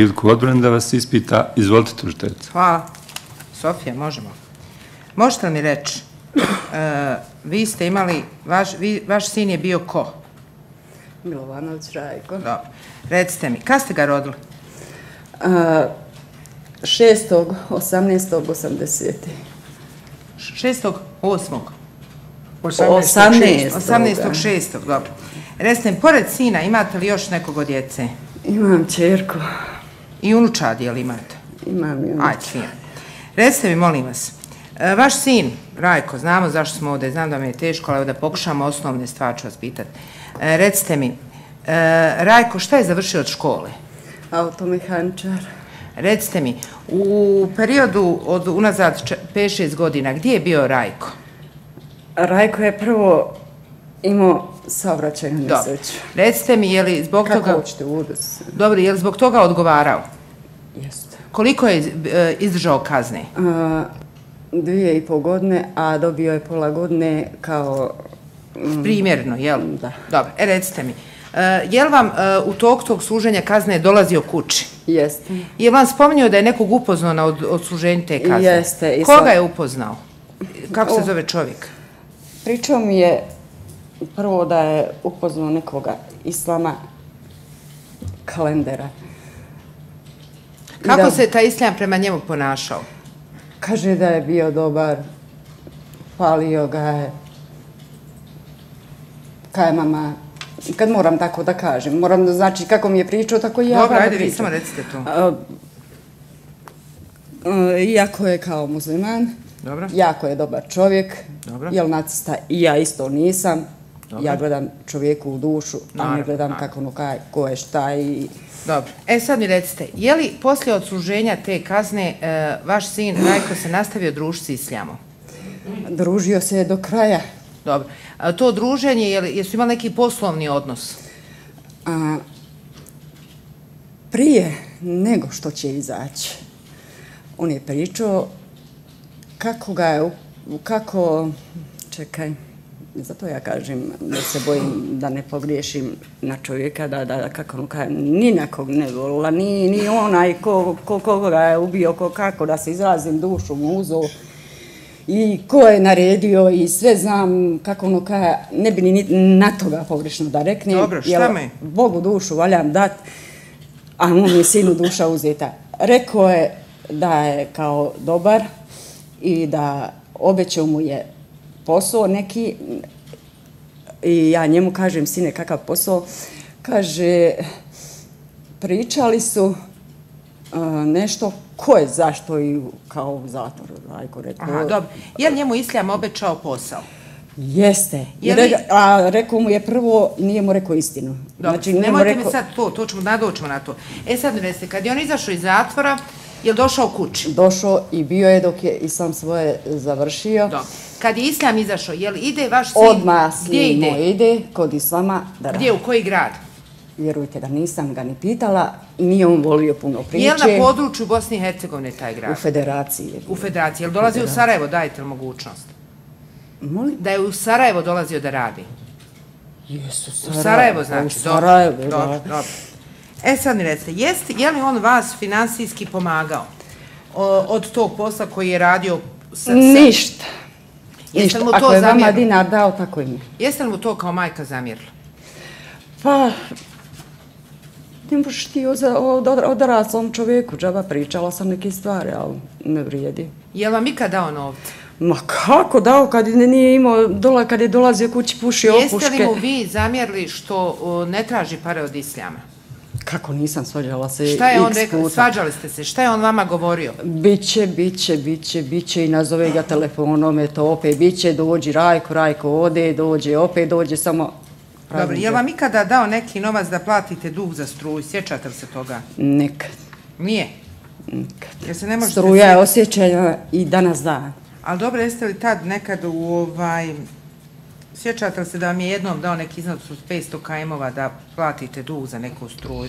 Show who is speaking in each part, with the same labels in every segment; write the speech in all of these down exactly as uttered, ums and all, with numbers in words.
Speaker 1: priliku odbrane da vas ispita. Izvolite, tužiteljice.
Speaker 2: Hvala. Sofija, možemo. Možete li mi reći, vi ste imali, vaš sin je bio ko?
Speaker 3: Milovanović Rajko.
Speaker 2: Dobro. Recite mi, kad ste ga rodili?
Speaker 3: šestog osamnaestog osamdeset.
Speaker 2: šestog osmog
Speaker 3: osamnaestog
Speaker 2: osamnaestog šestog dobro. Recite mi, pored sina, imate li još nekog od djece?
Speaker 3: Imam čerku.
Speaker 2: I unučad, je li imate?
Speaker 3: Imam i unučad.
Speaker 2: Ajde, fino. Recite mi, molim vas, vaš sin, Rajko, znamo zašto smo ovdje, znam da mi je teško, ali da pokušamo osnovne stvari ću vas pitati. Recite mi, Rajko, šta je završio od škole?
Speaker 3: Automehaničar.
Speaker 2: Recite mi, u periodu od unazad pet šest godina, gdje je bio Rajko?
Speaker 3: Rajko je prvo imao saobraćajnu nesreću.
Speaker 2: Recite mi, je li zbog toga...
Speaker 3: Kako hoćete udus?
Speaker 2: Dobro, je li zbog toga odgovarao?
Speaker 3: Jeste.
Speaker 2: Koliko je izdržao kazne?
Speaker 3: Dvije i pol godine, a dobio je pola godine kao...
Speaker 2: Primjerno, jel?
Speaker 3: Da.
Speaker 2: Dobro, e recite mi, je li vam u toku tog služenja kazne dolazio kući?
Speaker 3: Jeste.
Speaker 2: Je li vam spominjao da je nekog upoznao na odsluženju te kazne?
Speaker 3: Jeste.
Speaker 2: Koga je upoznao? Kako se zove čovjek?
Speaker 3: Pričao mi je prvo da je upoznao nekoga Islama Kalendera.
Speaker 2: Kako se taj Islam prema njemu ponašao?
Speaker 3: Kaže da je bio dobar, palio ga je, kaj mama, kad moram tako da kažem, moram da znači kako mi je pričao, tako i ja.
Speaker 2: Dobro, ajde vi samo recite to.
Speaker 3: Iako je kao musliman, jako je dobar čovjek, jel nacista i ja isto nisam, ja gledam čovjeku u dušu, a ne gledam kako ono kaj, ko je šta i...
Speaker 2: Dobro, e sad mi recite, je li poslije odsluženja te kazne vaš sin Rajko se nastavio družiti s Islamom?
Speaker 3: Družio se do kraja.
Speaker 2: Dobro. To druženje, jesu imali neki poslovni odnos?
Speaker 3: Prije nego što će izaći, on je pričao kako ga je, kako, čekaj, zato ja kažem da se bojim da ne pogriješim na čovjeka, da kako ono kaže, ni na kog ne volila, ni onaj koga ga je ubio, kako da se izrazim, dušu mu uzeo. I ko je naredio i sve znam kako ono kaže, ne bi ni na toga pogrešno da reknem.
Speaker 2: Dobro, šta me?
Speaker 3: Bogu dušu valjam dat, a mu mi je sinu duša uzeta. Rekao je da je kao dobar i da obećao mu je posao neki i ja njemu kažem, sine, kakav posao? Kaže, pričali su nešto ko je zašto i kao u zatvoru, Rajko rekao.
Speaker 2: Aha, dobro. Je li njemu Islam obećao posao?
Speaker 3: Jeste. A rekao mu je prvo, nije mu rekao istinu.
Speaker 2: Dobro, nemojte mi sad to, to ćemo, nadoćemo na to. E sad mi recite, kad je on izašao iz zatvora, je li došao kući?
Speaker 3: Došao i bio je dok je Islam svoje završio.
Speaker 2: Dobro. Kad je Islam izašao, je li ide vaš sin?
Speaker 3: Odmah sin moj ide kod Islama da radi.
Speaker 2: Gdje, u koji grad?
Speaker 3: Vjerujte da nisam ga ni pitala, nije on volio puno priče.
Speaker 2: Je li na području Bosne i Hercegovine taj grad?
Speaker 3: U Federaciji.
Speaker 2: U Federaciji. Je li dolazi u Sarajevo, dajete li mogućnost?
Speaker 3: Molim?
Speaker 2: Da je u Sarajevo dolazio da radi?
Speaker 3: Jesu,
Speaker 2: Sarajevo. U Sarajevo znači?
Speaker 3: U Sarajevo, da.
Speaker 2: Dobro, dobro. E sad mi recite, je li on vas finansijski pomagao od tog posla koji je radio sa...
Speaker 3: Ništa. Ništa. Ako je vama dinar dao, tako i mi.
Speaker 2: Jeste li mu to kao majka zamjerila?
Speaker 3: Pa, ne možeš ti o odraslom čovjeku, džaba pričala sam neke stvari, ali ne vrijedi.
Speaker 2: Je li vam ikad dao novce?
Speaker 3: Ma kako dao kad nije imao, kad je dolazio kući pušio opuške.
Speaker 2: Jeste li mu vi zamjerili što ne traži pare od Islama?
Speaker 3: Kako nisam, svađala se x puta.
Speaker 2: Šta je on rekao, svađali ste se, šta je on vama govorio?
Speaker 3: Biće, biće, biće, biće i nazove ga telefonom, eto opet biće, dođi Rajko, Rajko ode, dođe, opet dođe, samo...
Speaker 2: Dobro, je li vam ikada dao neki novac da platite dug za struju? Sjećate li se toga?
Speaker 3: Nekad.
Speaker 2: Nije?
Speaker 3: Nekad. Struja je osjećanja i danas dan.
Speaker 2: Ali dobro, jeste li tad nekad u ovaj... Sjećate li se da vam je jednom dao neki iznos od petsto kajmova da platite dug za neku struju?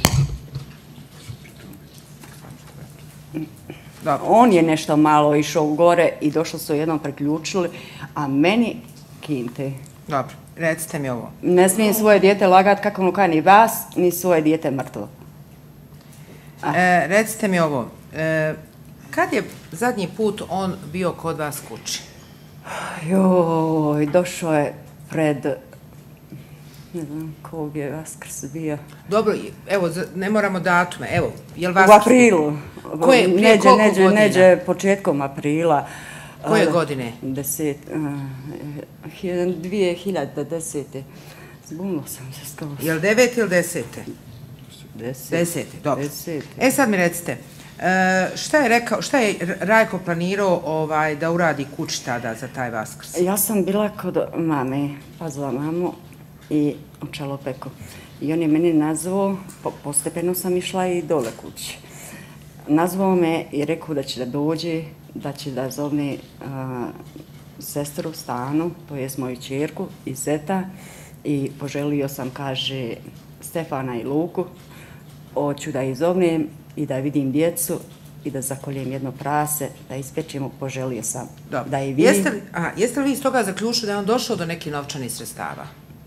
Speaker 3: On je nešto malo išao gore i došlo su jednom preključili, a meni kinte.
Speaker 2: Dobro, recite mi ovo.
Speaker 3: Ne smijem svoje dijete lagat kako ono kaj ni vas, ni svoje dijete mrtvo.
Speaker 2: E, recite mi ovo, e, kad je zadnji put on bio kod vas kući?
Speaker 3: Joj, došao je pred, ne znam kog je Vaskrs bio.
Speaker 2: Dobro, evo, ne moramo datume, evo, je li
Speaker 3: U
Speaker 2: Vaskrs?
Speaker 3: aprilu.
Speaker 2: Koje, prije
Speaker 3: neđe,
Speaker 2: koliko
Speaker 3: neđe,
Speaker 2: godina?
Speaker 3: Neđe početkom aprila.
Speaker 2: Koje godine?
Speaker 3: Deset, uh, dvije hiljade desete. Zbunila sam se skoro.
Speaker 2: Je li devete ili desete?
Speaker 3: Desete.
Speaker 2: Desete, dobro.
Speaker 3: Desete.
Speaker 2: E sad mi recite, e, šta je rekao, šta je Rajko planirao ovaj, da uradi kući tada za taj Vaskrs?
Speaker 3: Ja sam bila kod mame, pazila mamu i u Čalopeku. I on je meni nazvao, po, postepeno sam išla i dole kući. Nazvao me i rekao da će da dođe, da će da zove a, sestru Stanu, to jest moju ćerku i zeta. I poželio sam, kaže, Stefana i Luku, hoću da ih zovnem i da vidim djecu i da zakoljem jedno prase, da ispečemo, poželio sam.
Speaker 2: Dobro.
Speaker 3: Da i vi...
Speaker 2: Jeste li, aha, jeste li vi iz toga zaključili da je on došao do nekih novčanih sredstava?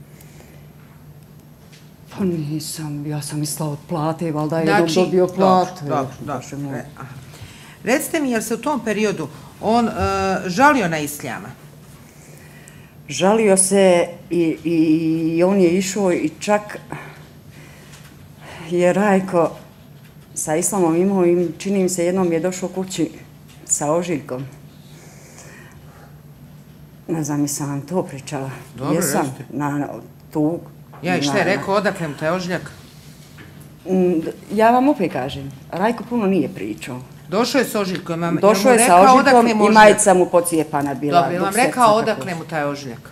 Speaker 3: Pa nisam, ja sam mislila od plate, valjda je
Speaker 2: Znači,
Speaker 3: dobio platu.
Speaker 2: Dobro, dobro, dobro. E, aha. Recite mi, jel se u tom periodu on uh, žalio na Isljama?
Speaker 3: Žalio se i, i, i on je išao i čak je Rajko sa Islamom imao i čini mi se jednom je došao kući sa ožiljkom. Ne znam, nisam vam to pričala.
Speaker 2: Dobro,
Speaker 3: jesam,
Speaker 2: recite.
Speaker 3: na, na tu.
Speaker 2: Ja, i šta je
Speaker 3: na-
Speaker 2: rekao, odakle mu taj ožiljak?
Speaker 3: Mm, Ja vam opet kažem, Rajko puno nije pričao.
Speaker 2: Došao je s ožiljkom, jel mu
Speaker 3: Došao je sa
Speaker 2: rekao
Speaker 3: ožiljkom
Speaker 2: odakle mu
Speaker 3: i
Speaker 2: ožiljak?
Speaker 3: majica mu pocijepana bila.
Speaker 2: Dobro, jel vam
Speaker 3: dok se
Speaker 2: rekao
Speaker 3: crta
Speaker 2: odakle
Speaker 3: košta.
Speaker 2: mu taj ožiljak?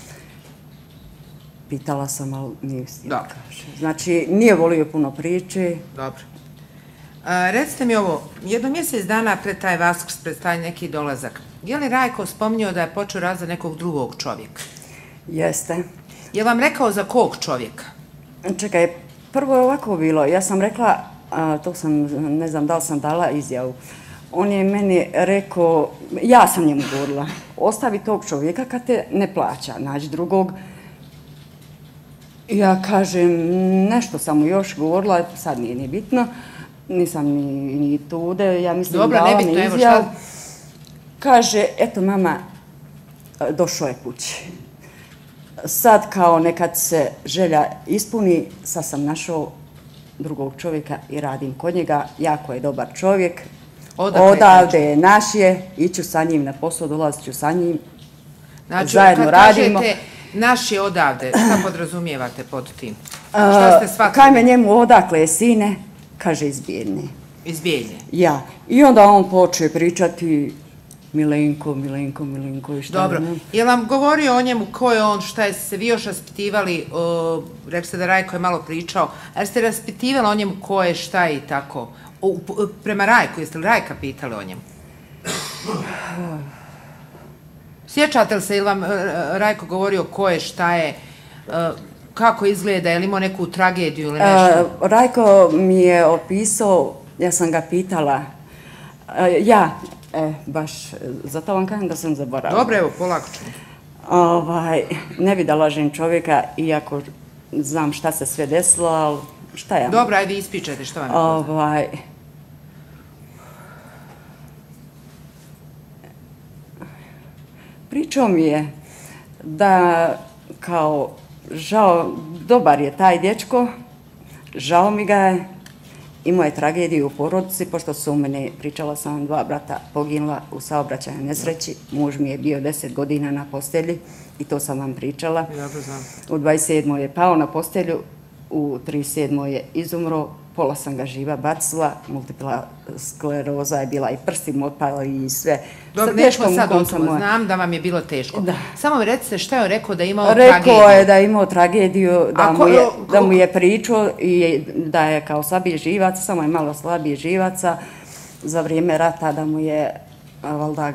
Speaker 3: Pitala sam, ali nije stila
Speaker 2: Dobro.
Speaker 3: kaže. Znači, nije volio puno priče.
Speaker 2: Dobro. A, recite mi ovo, jedno mjesec dana pred taj Vaskrs, pred taj neki dolazak, je li Rajko spominjao da je počeo razvod nekog drugog čovjeka?
Speaker 3: Jeste.
Speaker 2: Je li vam rekao za kog čovjeka?
Speaker 3: Čekaj, prvo je ovako bilo. Ja sam rekla, a, to sam, ne znam da li sam dala izjavu. On je meni rekao, ja sam njemu govorila, ostavi tog čovjeka kad te ne plaća, nađi drugog. Ja kažem, nešto sam mu još govorila, sad nije ni bitno, nisam ni, ni tude, ja mislim
Speaker 2: Dobro,
Speaker 3: dala mi
Speaker 2: nebitno, evo
Speaker 3: izjavu.
Speaker 2: šta?
Speaker 3: Kaže, eto mama, došao je kući. Sad kao nekad se želja ispuni, sad sam našao drugog čovjeka i radim kod njega, jako je dobar čovjek.
Speaker 2: Odakle je
Speaker 3: Odavde je naš je, iću sa njim na posao, dolazit ću sa njim,
Speaker 2: Znači,
Speaker 3: zajedno
Speaker 2: kad
Speaker 3: radimo.
Speaker 2: kažete naš je odavde, šta podrazumijevate pod tim? Šta ste shvatili?
Speaker 3: Kaj me njemu odakle je sine, kaže iz Bijeljne.
Speaker 2: Iz Bijeljne.
Speaker 3: Ja. I onda on poče pričati Milenko, Milenko, Milenko i šta
Speaker 2: Dobro.
Speaker 3: ne.
Speaker 2: Je li vam govorio o njemu ko je on, šta je se vi još raspitivali, o, rekli ste da Rajko je malo pričao, a jeste ste raspitivali o njemu ko je, šta je i tako? O, p- prema Rajku, jeste li Rajka pitali o njemu? Sjećate li se, ili vam e, Rajko govorio ko je, šta je, e, kako izgleda, je li imao neku tragediju ili nešto?
Speaker 3: E, Rajko mi je opisao, ja sam ga pitala, e, ja, e, baš, e, zato vam kažem da sam zaboravila.
Speaker 2: Dobro, evo, polako ćemo.
Speaker 3: Ovaj, ne bi da lažem čovjeka, iako znam šta se sve desilo, ali šta ja...
Speaker 2: Dobro, ajde ispričajte što vam je poznato.
Speaker 3: Ovaj, pričao mi je da kao žao, dobar je taj dječko, žao mi ga je, imao je tragediju u porodici, pošto su u mene, pričala sam vam, dva brata poginula u saobraćajnoj nesreći, muž mi je bio deset godina na postelji i to sam vam pričala.
Speaker 2: Dobro znam.
Speaker 3: U dvadeset sedmoj je pao na postelju, u trideset sedmoj je izumro, pola sam ga živa bacila, multipla skleroza je bila i prsti mu otpali i sve.
Speaker 2: Dobro,
Speaker 3: Sa
Speaker 2: nećemo
Speaker 3: teškom
Speaker 2: sad
Speaker 3: mukom
Speaker 2: o
Speaker 3: sam
Speaker 2: tome,
Speaker 3: moja-
Speaker 2: znam da vam je bilo teško.
Speaker 3: Da.
Speaker 2: Samo mi recite šta je on rekao da je imao
Speaker 3: Rekao
Speaker 2: tragediju.
Speaker 3: je da je imao tragediju, da,
Speaker 2: A
Speaker 3: mu
Speaker 2: ko-
Speaker 3: je,
Speaker 2: ko-
Speaker 3: da mu je pričao i da je kao slabiji živac, samo je malo slabiji živaca za vrijeme rata, da mu je a, valjda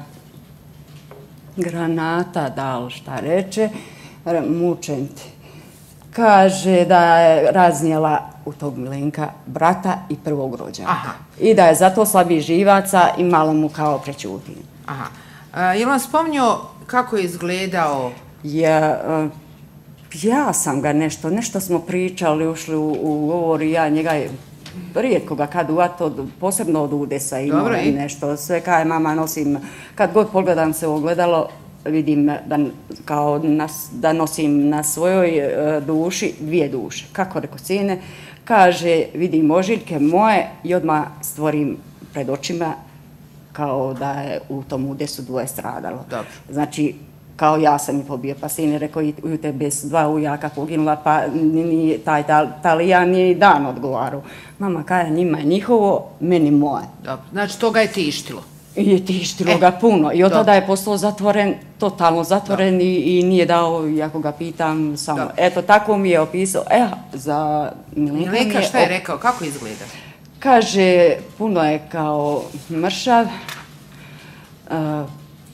Speaker 3: granata dal šta reče, re- mučen ti. Kaže da je raznijela u tog Milenka brata i prvog rođaka.
Speaker 2: Aha.
Speaker 3: I da je zato slabiji živaca i malo mu kao prećuti.
Speaker 2: Aha. A, je li vam spominjao kako je izgledao?
Speaker 3: Ja, eh, ja sam ga nešto, nešto smo pričali, ušli u, u govor i ja njega je rijetko ga kad uvato, posebno od udesa ima
Speaker 2: Dobro, i?
Speaker 3: nešto. Sve kaj mama nosim, kad god pogledam se u ogledalo, vidim da, kao nas, da nosim na svojoj e, duši dvije duše. Kako reko sine, kaže, vidim ožiljke moje i odmah stvorim pred očima kao da je u tom udesu dvoje stradalo.
Speaker 2: Dobro.
Speaker 3: Znači, kao ja sam i pobio, pa sin je rekao i u tebe su dva ujaka poginula, pa ni, taj Talijan nije i dan odgovarao. Mama kaja, njima je njihovo, meni moje.
Speaker 2: Dobro. Znači, to ga je tištilo.
Speaker 3: I je tištilo e, ga puno. I od tada je postao zatvoren, totalno zatvoren i, i nije dao, iako ga pitam, samo, dobro. Eto, tako mi je opisao. E, za Milenka
Speaker 2: Milenka, šta je rekao? Kako izgleda?
Speaker 3: Kaže, puno je kao mršav, uh,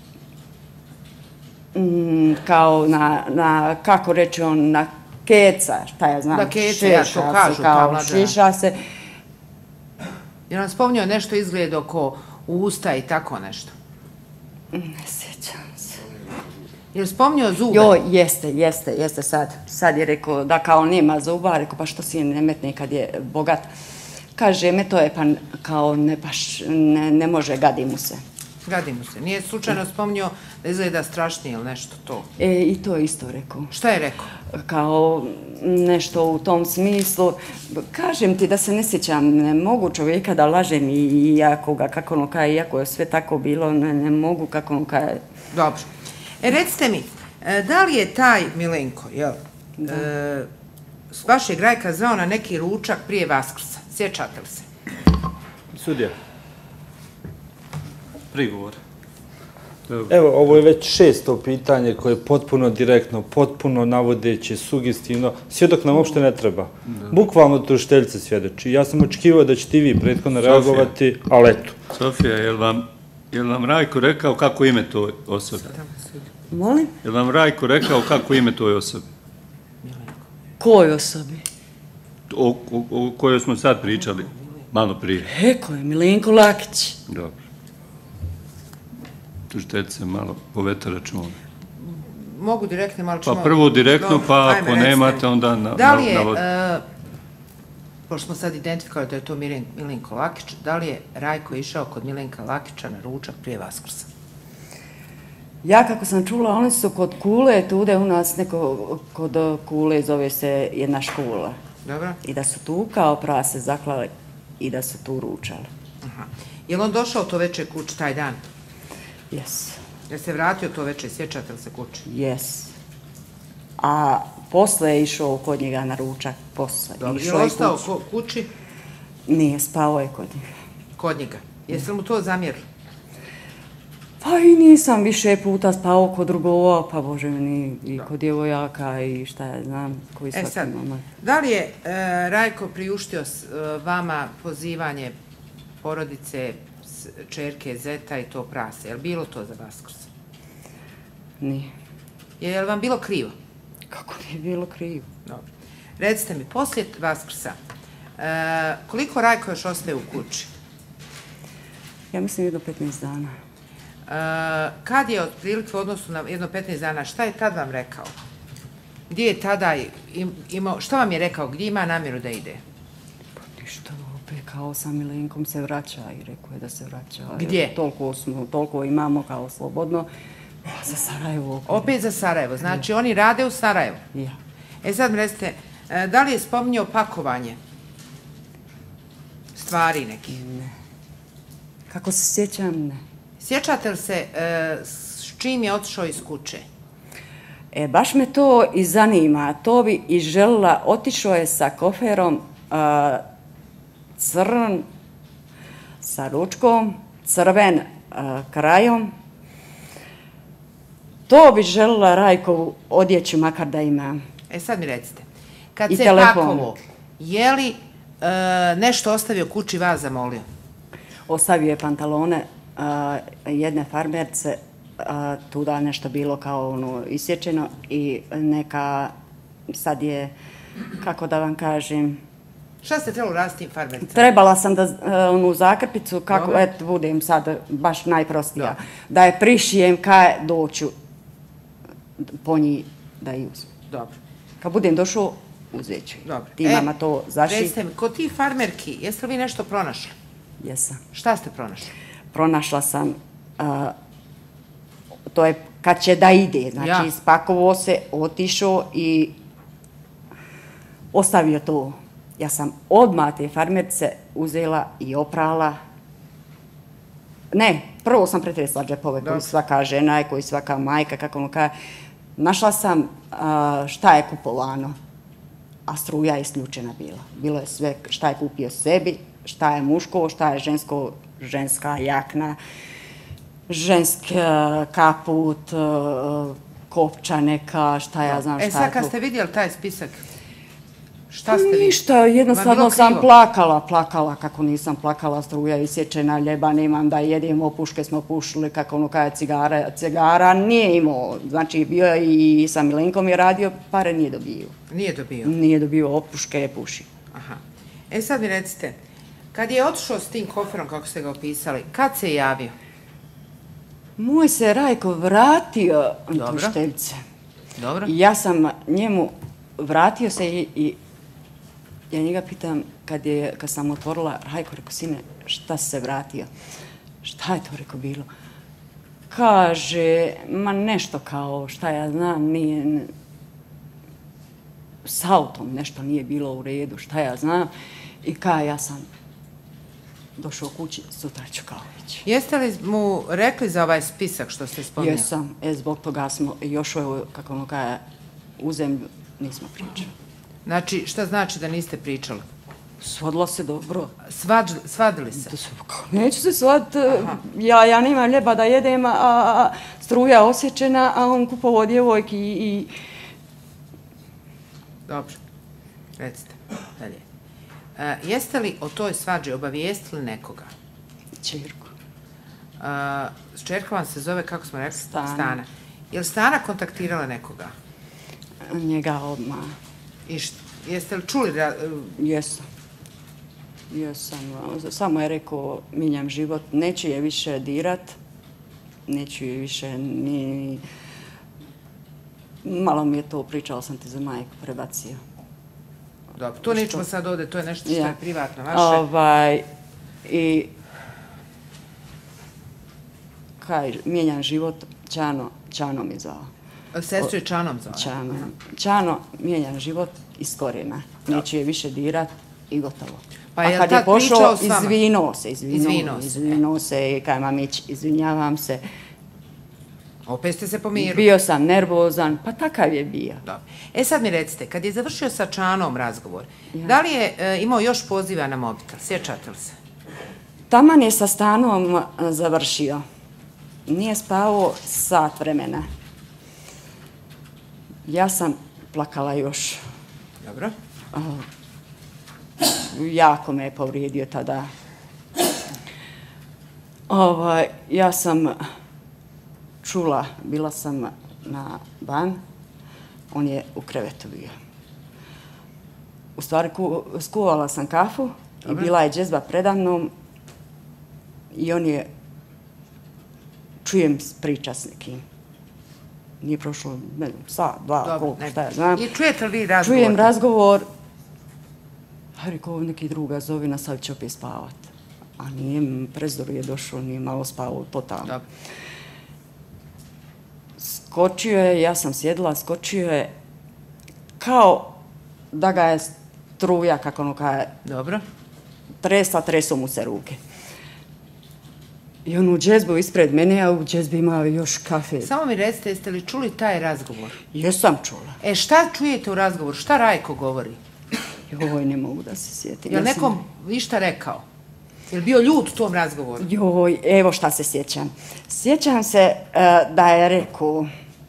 Speaker 3: mm, kao na, na, kako reći on, na keca, šta ja znam,
Speaker 2: da keca, ja to kažu,
Speaker 3: kao šiša se.
Speaker 2: Je nam spomnio nešto izgleda oko usta i tako nešto?
Speaker 3: Ne sjećam se.
Speaker 2: Je li spomnio zube?
Speaker 3: Jo, jeste, jeste, jeste sad. Sad je rekao da kao nema zuba, rekao pa što si ne metne kad je bogat. Kaže, me to je pa kao ne baš, ne, ne može, gadi mu se.
Speaker 2: Gadi mu se. Nije slučajno spomnio da izgleda strašnije ili nešto to?
Speaker 3: E, i to isto rekao.
Speaker 2: Šta je rekao?
Speaker 3: Kao nešto u tom smislu. Kažem ti da se ne sjećam, ne mogu čovjeka da lažem i iako ga, kako ono kaj, iako je sve tako bilo, ne, ne mogu kako ono kaj.
Speaker 2: Dobro. E, recite mi, da li je taj Milenko, jel, e, vašeg Rajka zvao na neki ručak prije Vaskrsa? Sjećate li se?
Speaker 1: Sudija. Prigovor.
Speaker 4: Evo, ovo je već šesto pitanje koje je potpuno direktno, potpuno navodeće, sugestivno. Svjedok nam uopšte ne treba. Bukvalno tužiteljica svjedoči. Ja sam očekivao da ćete i vi prethodno reagovati, ali eto.
Speaker 1: Sofija, je li vam, je li vam Rajko rekao kako ime toj osobi?
Speaker 3: Molim?
Speaker 1: Je li vam Rajko rekao kako ime toj osobi?
Speaker 3: Koj osobi?
Speaker 1: O, o, o kojoj smo sad pričali, malo prije.
Speaker 3: Eko je, Milenko Lakić.
Speaker 1: Dobro. Tužiteljice malo povete računa.
Speaker 2: Mogu direktno, malo ćemo...
Speaker 1: Pa prvo direktno, pa ako nemate, onda na,
Speaker 2: da li je,
Speaker 1: navod...
Speaker 2: uh, pošto smo sad identifikovali da je to Milenko Lakić, da li je Rajko išao kod Milenka Lakića na ručak prije Vaskrsa?
Speaker 3: Ja kako sam čula, oni su kod Kule, tude u nas neko, kod Kule zove se jedna škola.
Speaker 2: Dobro.
Speaker 3: I da su tu kao prase zaklali i da su tu ručali.
Speaker 2: Aha. Je li on došao to večer kući taj dan?
Speaker 3: Jes.
Speaker 2: Je se vratio to večer, sjećate li se kući?
Speaker 3: Jes. A posle je išao kod njega na ručak, posle.
Speaker 2: Dobro, je li ostao kući?
Speaker 3: Nije, spao je kod njega.
Speaker 2: Kod njega. Jeste li mu to zamjerili?
Speaker 3: Pa i nisam više puta spao kod drugova, pa bože mi, i kod djevojaka i šta ja znam, koji svaki
Speaker 2: e sad,
Speaker 3: moment.
Speaker 2: Da li je e, Rajko priuštio s, e, vama pozivanje porodice, s, čerke, zeta i to prase? Je li bilo to za Vaskrs?
Speaker 3: Nije.
Speaker 2: Je li vam bilo krivo?
Speaker 3: Kako nije bilo krivo?
Speaker 2: Dobro. Recite mi, poslije Vaskrsa, e, koliko Rajko još ostaje u kući?
Speaker 3: Ja mislim jedno petnaest dana.
Speaker 2: Uh, kad je otprilike u odnosu na jedno petnaest dana, šta je tad vam rekao? Gdje je tada imao, šta vam je rekao, gdje ima namjeru da ide?
Speaker 3: Pa ništa, opet kao sa Milenkom se vraća i rekao je da se vraća.
Speaker 2: Gdje?
Speaker 3: Toliko smo, toliko imamo kao slobodno. Za Sarajevo. Opet,
Speaker 2: opet za Sarajevo, znači ja. Oni rade u Sarajevu?
Speaker 3: Ja.
Speaker 2: E sad mi recite, da li je spominjao pakovanje stvari nekih?
Speaker 3: Ne. Kako se sjećam, ne.
Speaker 2: Sjećate li se e, s čim je otišao iz kuće?
Speaker 3: E, baš me to i zanima. To bi i želila. Otišao je sa koferom a, crn, sa ručkom, crven a, krajom. To bi želila Rajkovu odjeću, makar da ima.
Speaker 2: E sad mi recite, kad
Speaker 3: I
Speaker 2: se
Speaker 3: telefon.
Speaker 2: pakovo, je li e, nešto ostavio kući vas zamolio?
Speaker 3: Ostavio je pantalone a, jedne farmerce, a, tuda nešto bilo kao ono isječeno i neka, sad je, kako da vam kažem...
Speaker 2: Šta ste trebalo raditi s tim farmercama?
Speaker 3: Trebala sam da onu zakrpicu, kako, eto, budem sad baš najprostija, Dobre. Da je prišijem kaj doću po njih da ju uzmem.
Speaker 2: Dobro.
Speaker 3: Kad budem došao, uzet ću.
Speaker 2: Dobro.
Speaker 3: Ti mama to zaši.
Speaker 2: Recite mi, kod tih farmerki, jeste li vi nešto pronašli?
Speaker 3: Jesam.
Speaker 2: Šta ste pronašli?
Speaker 3: Pronašla sam, to je kad će da ide, znači spakovao se, otišao i ostavio to. Ja sam odmah te farmerce uzela i oprala. Ne, prvo sam pretresla džepove koji svaka žena i koji svaka majka, kako ono kaže. Našla sam šta je kupovano, a struja je isključena bila. Bilo je sve šta je kupio sebi, šta je muško, šta je žensko, ženska jakna, ženski kaput, kopča neka, šta ja znam šta je to.
Speaker 2: E sad kad ste vidjeli taj spisak, šta ste vidjeli?
Speaker 3: Ništa, jednostavno sam plakala, plakala, kako nisam plakala, struja isječena, ljeba nemam da jedemo, puške smo pušili, kako ono kada je cigara, cigara nije imao, znači bio je i sa Milenkom je radio, pare nije dobio.
Speaker 2: Nije dobio?
Speaker 3: Nije dobio, opuške je puši.
Speaker 2: Aha. E sad mi recite, kad je otišao s tim koferom, kako ste ga opisali, kad se je javio?
Speaker 3: Moj se Rajko vratio na Tušteljce.
Speaker 2: Dobro.
Speaker 3: I ja sam njemu vratio se i ja njega pitam, kad, je, kad sam otvorila, Rajko, rekao, sine, šta si se vratio? Šta je to, rekao, bilo? Kaže, ma nešto kao, šta ja znam, nije, ne, s autom nešto nije bilo u redu, šta ja znam. I kaj, ja sam došao kući, sutra ću kao ići.
Speaker 2: Jeste li mu rekli za ovaj spisak što ste spominjali?
Speaker 3: Jesam, e, zbog toga smo još ovo, kako ono kaj, u zemlju nismo pričali.
Speaker 2: Znači, šta znači da niste pričali?
Speaker 3: Svodilo se dobro.
Speaker 2: Svadili se?
Speaker 3: Neću se svad, ja, ja nemam ljeba da jedem, a, a struja osjećena, a on kupovao djevojki i...
Speaker 2: Dobro, recite, dalje. E, jeste li o toj svađi obavijestili nekoga?
Speaker 3: Čerku.
Speaker 2: E, čerka vam se zove, kako smo rekli?
Speaker 3: Stana.
Speaker 2: Stana. Je li Stana kontaktirala nekoga?
Speaker 3: Njega odmah.
Speaker 2: I jeste li čuli?
Speaker 3: Jesam. Jesam. Samo je rekao, minjam život, neću je više dirat, neću je više ni... Malo mi je to, pričala sam ti za majku, prebacio.
Speaker 2: Dobro, to nećemo sad ovdje, to je nešto što je privatno vaše.
Speaker 3: Ovaj, i... Kaj, mijenjam život, Čano, Čano mi zvao.
Speaker 2: Sestru je Čanom zvao?
Speaker 3: Čano. Čano, mijenjam život iz korijena. Neću je više dirat i gotovo.
Speaker 2: Pa je li tad pričao s vama?
Speaker 3: Izvinuo se, izvinuo se. Izvinuo se i kaj mamić, izvinjavam se.
Speaker 2: Opet ste se pomirili?
Speaker 3: Bio sam nervozan, pa takav je bio.
Speaker 2: E sad mi recite, kad je završio sa Čanom razgovor, da li je imao još poziva na mobitel? Sjećate li se?
Speaker 3: Taman je sa Stanom završio. Nije spavao sat vremena. Ja sam plakala još.
Speaker 2: Dobro.
Speaker 3: Jako me je povrijedio tada. Ovaj, ja sam čula, bila sam na ban, on je u krevetu bio. U stvari, skuvala sam kafu i bila je džezba predamnom i on je, čujem priča s nekim. Nije prošlo, ne znam, sat, dva, koliko, šta ja znam.
Speaker 2: I čujete li vi razgovor?
Speaker 3: Čujem razgovor, a rekao, neki druga zove nas, sad će opet spavat. A nije, prezdor je došao, nije malo spavao, totalno. Skočio je, ja sam sjedila, skočio je kao da ga je struja, kako ono kaže.
Speaker 2: Dobro.
Speaker 3: Tresla, tresu mu se ruke. I on u džezbu ispred mene, a u džezbi ima još kafe.
Speaker 2: Samo mi recite, jeste li čuli taj razgovor?
Speaker 3: Jesam čula.
Speaker 2: E, šta čujete u razgovoru? Šta Rajko govori?
Speaker 3: Joj, ne mogu da se sjetim.
Speaker 2: Je li nekom ništa rekao? Je li bio ljud u tom razgovoru?
Speaker 3: Joj, evo šta se sjećam. Sjećam se da je rekao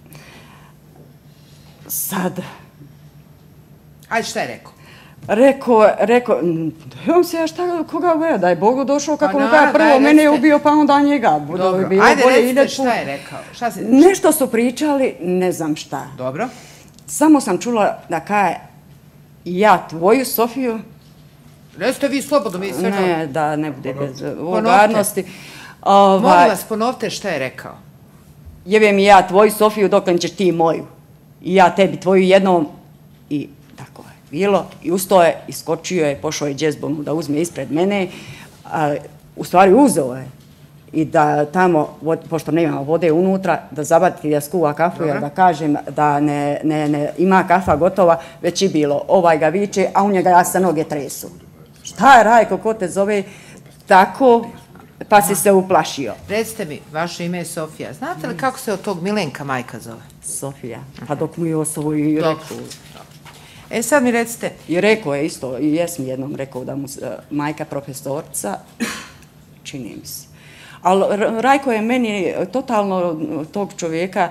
Speaker 3: sad...
Speaker 2: Ajde, šta je rekao?
Speaker 3: Rekao, rekao, on se ja šta, koga ve, da je Bogu došao kako ono kada prvo mene je ubio, pa onda njega.
Speaker 2: Dobro, ajde recite šta je rekao.
Speaker 3: Nešto su pričali, ne znam šta.
Speaker 2: Dobro.
Speaker 3: Samo sam čula da kaje, ja tvoju Sofiju...
Speaker 2: Recite vi slobodno, mi sve...
Speaker 3: Ne, da ne bude bez vulgarnosti.
Speaker 2: Molim vas, ponovite šta je rekao.
Speaker 3: Jebem i ja tvoju Sofiju dok ćeš ti moju. I ja tebi tvoju jednom i tako je. bilo i usto je, iskočio je, pošao je džezbom da uzme ispred mene, a u stvari uzeo je i da tamo, pošto nema vode unutra, da zabati da skuva kafu, jer da kažem da ne, ne, ne ima kafa gotova, već i bilo. Ovaj ga viče, a u njega ja sa noge tresu. Šta je, Rajko, ko te zove tako, pa si se uplašio?
Speaker 2: Recite mi, vaše ime je Sofija. Znate li kako se od tog Milenka majka zove?
Speaker 3: Sofija. Pa dok mu je osovo i rekao.
Speaker 2: E sad mi recite.
Speaker 3: I rekao je isto, i jesam jednom rekao da mu majka profesorca, čini mi se. Ali Rajko je meni totalno tog čovjeka,